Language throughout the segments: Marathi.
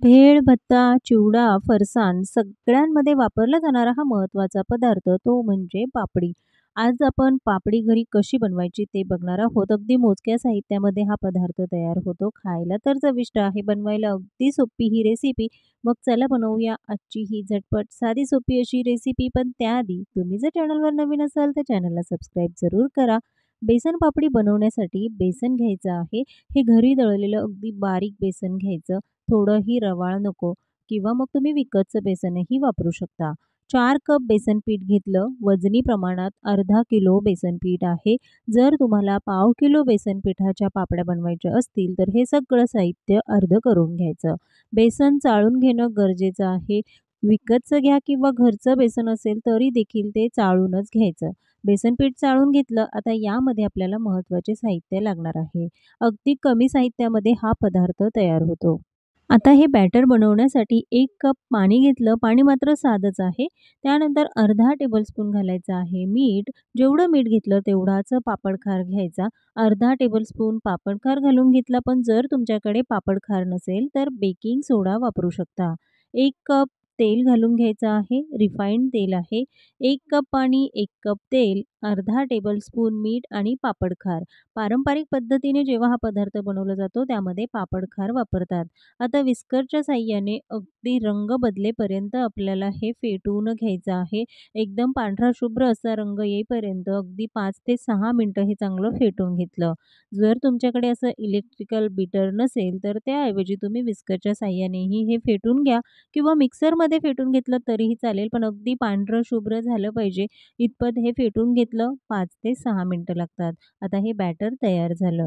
भेळ, भत्ता, चिवडा, फरसाण सगळ्यांमध्ये वापरला जाणारा हा महत्त्वाचा पदार्थ तो म्हणजे पापडी. आज आपण पापडी घरी कशी बनवायची ते बघणार आहोत. अगदी मोजक्या साहित्यामध्ये हा पदार्थ तयार होतो. खायला तर चविष्ट आहे, बनवायला अगदी सोपी ही रेसिपी. मग चला बनवूया आजची ही झटपट, साधी सोपी अशी रेसिपी. पण त्याआधी तुम्ही जर चॅनलवर नवीन असाल तर चॅनलला सबस्क्राईब जरूर करा. बेसन पापडी बनवण्यासाठी बेसन घ्यायचं आहे. हे घरी दळलेलं अगदी बारीक बेसन घ्यायचं. थोडंही रवाळ नको किंवा मग तुम्ही विकतचं बेसनही वापरू शकता. 4 कप बेसन पीठ घेतलं. वजनी प्रमाणात अर्धा किलो बेसन पीठ आहे. जर तुम्हाला पाव किलो बेसन पिठाच्या पापड्या बनवायच्या असतील तर हे सगळं साहित्य अर्ध करून घ्यायचं. बेसन चाळून घेणं गरजेचं आहे. विकतचं घ्या किंवा घरचं बेसन असेल तरी देखील ते चाळूनच घ्यायचं. बेसन पीठ चाळून घेतलं. आता यामध्ये आपल्याला महत्त्वाचे साहित्य लागणार आहे. अगदी कमी साहित्यामध्ये हा पदार्थ तयार होतो. आता हे बॅटर बनवण्यासाठी 1 कप पाणी घेतलं. पाणी मात्र साधंच आहे. त्यानंतर अर्धा टेबलस्पून घालायचं आहे मीठ. जेवढं मीठ घेतलं तेवढाच पापडखार घ्यायचा. अर्धा टेबलस्पून पापडखार घालून घेतला. पण जर तुमच्याकडे पापडखार नसेल तर बेकिंग सोडा वापरू शकता. 1 कप तेल घालून घ्यायचं आहे. रिफाइंड तेल आहे. 1 कप पाणी, 1 कप तेल, अर्धा टेबलस्पून मीठ आणि पापडखार. पारंपरिक पद्धतीने जेव्हा हा पदार्थ बनवला जातो त्यामध्ये पापडखार वापरतात. आता विस्करच्या साहाय्याने अगदी रंग बदलेपर्यंत आपल्याला हे फेटून घ्यायचं आहे. एकदम पांढरा शुभ्र असा रंग येईपर्यंत अगदी 5 ते 6 मिनिटं हे चांगलं फेटून घेतलं. जर तुमच्याकडे असं इलेक्ट्रिकल बीटर नसेल तर त्याऐवजी तुम्ही विस्करच्या साहाय्यानेही हे फेटून घ्या किंवा मिक्सरमध्ये फेटून घेतलं तरीही चालेल. पण अगदी पांढरं शुभ्र झालं पाहिजे इतपत हे फेटून घेतलं. 5 ते 6 मिनिटं लागतात. आता हे बॅटर तयार झालं.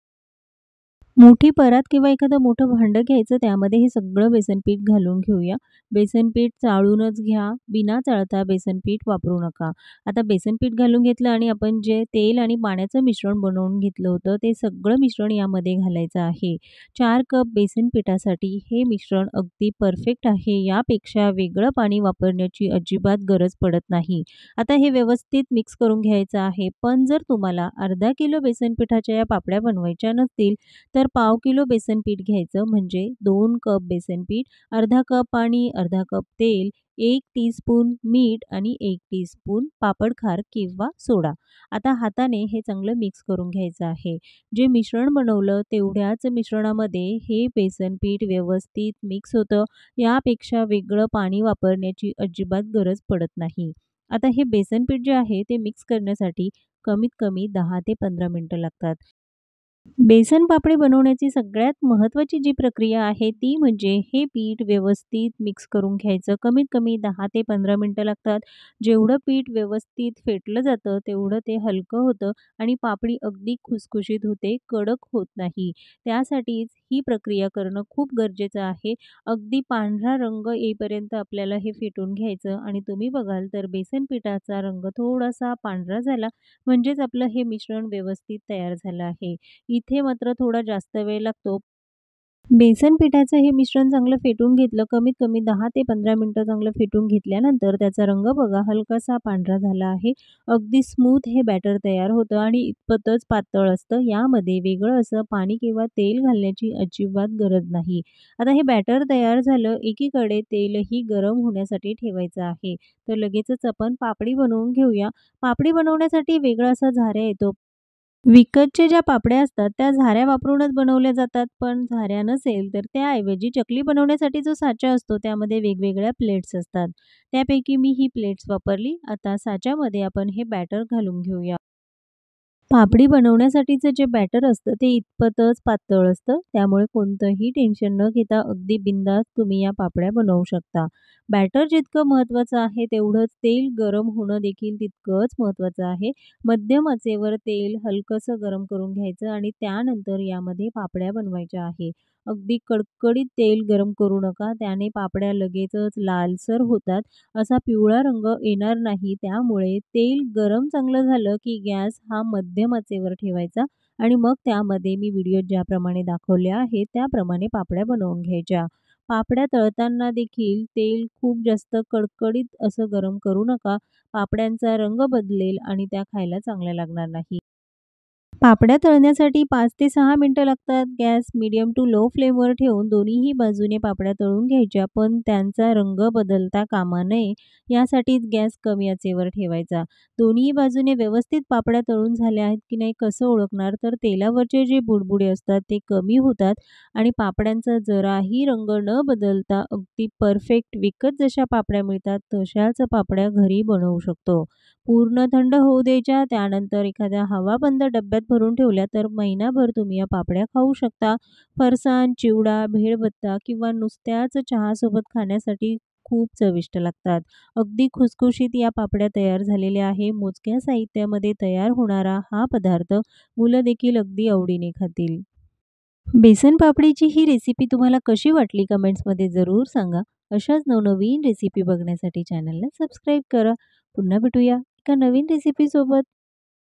मोठी परात किंवा एखादं मोठं भांडं घ्यायचं त्यामध्ये हे सगळं बेसन पीठ घालून घेऊया. बेसन पीठ चाळूनच घ्या. बिना चाळता बेसन पीठ वापरू नका. आता बेसन पीठ घालून घेतलं आणि आपण जे तेल आणि पाण्याचं मिश्रण बनवून घेतलं होतं ते सगळं मिश्रण यामध्ये घालायचं आहे. 4 कप बेसन पिठासाठी हे मिश्रण अगदी परफेक्ट आहे. यापेक्षा वेगळं पाणी वापरण्याची अजिबात गरज पडत नाही. आता हे व्यवस्थित मिक्स करून घ्यायचं आहे. पण जर तुम्हाला अर्धा किलो बेसन पिठाच्या या पापड्या बनवायच्या नसतील तर पाव किलो बेसन पीठ घ्यायचं म्हणजे 2 कप बेसन पीठ, अर्धा कप पाणी, अर्धा कप तेल, 1 टीस्पून मीठ आणि 1 टीस्पून पापडखार किंवा सोडा. आता हाताने हे चांगलं मिक्स करून घ्यायचं आहे. जे मिश्रण बनवलं तेवढ्याच मिश्रणामध्ये हे बेसन पीठ व्यवस्थित मिक्स होतं. यापेक्षा वेगळं पाणी वापरण्याची अजिबात गरज पडत नाही. आता हे बेसन पीठ जे आहे ते मिक्स करण्यासाठी कमीत कमी 10 ते 15 मिनिटं लागतात. बेसन पापडी बनवण्याची सगळ्यात महत्त्वाची जी प्रक्रिया आहे ती म्हणजे हे पीठ व्यवस्थित मिक्स करून घ्यायचं. कमीत कमी 10 ते 15 मिनिटं लागतात. जेवढं पीठ व्यवस्थित फेटलं जातं तेवढं ते हलकं होतं आणि पापडी अगदी खुसखुशीत होते, कडक होत नाही. त्यासाठीच ही प्रक्रिया करणं खूप गरजेचं आहे. अगदी पांढरा रंग येईपर्यंत आपल्याला हे फेटून घ्यायचं आणि तुम्ही बघाल तर बेसन पिठाचा रंग थोडासा पांढरा झाला म्हणजेच आपलं हे मिश्रण व्यवस्थित तयार झालं आहे. इथे मात्र थोडा जास्त वेळ लागतो. बेसन पिठाचं हे मिश्रण चांगलं फेटून घेतलं. कमीत कमी 10 ते 15 मिनिटं चांगलं फेटून घेतल्यानंतर त्याचा रंग बघा हलकासा पांढरा झाला आहे. अगदी स्मूथ हे बॅटर तयार होतं आणि इतपतच पातळ असतं. यामध्ये वेगळं असं पाणी किंवा तेल घालण्याची अजिबात गरज नाही. आता हे बॅटर तयार झालं. एकीकडे तेलही गरम होण्यासाठी ठेवायचं आहे. तर लगेचच आपण पापडी बनवून घेऊया. पापडी बनवण्यासाठी वेगळा असा झाऱ्या येतो. विकतच्या ज्या पापड्या असतात त्या झाऱ्या वापरूनच बनवल्या जातात. पण झाऱ्या नसेल तर त्याऐवजी चकली बनवण्यासाठी जो साचा असतो त्यामध्ये वेगवेगळ्या प्लेट्स असतात. त्यापैकी मी ही प्लेट्स वापरली. आता साच्यामध्ये आपण हे बॅटर घालून घेऊया. पापडी बनवण्यासाठीचं जे बॅटर असतं ते इतपतच पातळ असतं. त्यामुळे कोणतंही टेन्शन न घेता अगदी बिनधास्त तुम्ही या पापड्या बनवू शकता. बॅटर जितकं महत्त्वाचं आहे तेवढंच तेल गरम होणं देखील तितकंच महत्त्वाचं आहे. मध्यम आचेवर तेल हलकंसं गरम करून घ्यायचं आणि त्यानंतर यामध्ये पापड्या बनवायच्या आहे. अगदी कडकडीत तेल गरम करू नका. त्याने पापड्या लगेचच लालसर होतात. असा पिवळा रंग येणार नाही. त्यामुळे तेल गरम चांगलं झालं की गॅस हा मध्यम आचेवर ठेवायचा आणि मग त्यामध्ये मी व्हिडिओत ज्याप्रमाणे दाखवल्या आहेत त्याप्रमाणे पापड्या बनवून घ्यायच्या. पापड्या तळताना देखील तेल खूप जास्त कडकडीत असं गरम करू नका. पापड्यांचा रंग बदलेल आणि त्या खायला चांगल्या लागणार नाही. पापड्या तळण्यासाठी 5 ते 6 मिनिटं लागतात. गॅस मीडियम टू लो फ्लेमवर ठेवून दोन्हीही बाजूने पापड्या तळून घ्यायच्या, पण त्यांचा रंग बदलता कामा नये यासाठीच गॅस कमी आचेवर ठेवायचा. दोन्ही बाजूने व्यवस्थित पापड्या तळून झाल्या आहेत की नाही कसं ओळखणार? तर तेलावरचे जे बुडबुडे असतात ते कमी होतात आणि पापड्यांचा जराही रंग न बदलता अगदी परफेक्ट विकत जशा पापड्या मिळतात तशाच पापड्या घरी बनवू शकतो. पूर्ण थंड होऊ द्यायच्या. त्यानंतर एखाद्या हवाबंद डब्यात भरून ठेवल्या तर महिनाभर तुम्ही या पापड्या खाऊ शकता. फरसाण, चिवडा, भेळभत्ता किंवा नुसत्याच चहासोबत खाण्यासाठी खूप चविष्ट लागतात. अगदी खुसखुशीत या पापड्या तयार झालेल्या आहे. मोजक्या साहित्यामध्ये तयार होणारा हा पदार्थ मुलं देखील अगदी आवडीने खातील. बेसन पापडीची ही रेसिपी तुम्हाला कशी वाटली कमेंट्समध्ये जरूर सांगा. अशाच नवनवीन रेसिपी बघण्यासाठी चॅनलला सबस्क्राईब करा. पुन्हा भेटूया एका नवीन रेसिपीसोबत.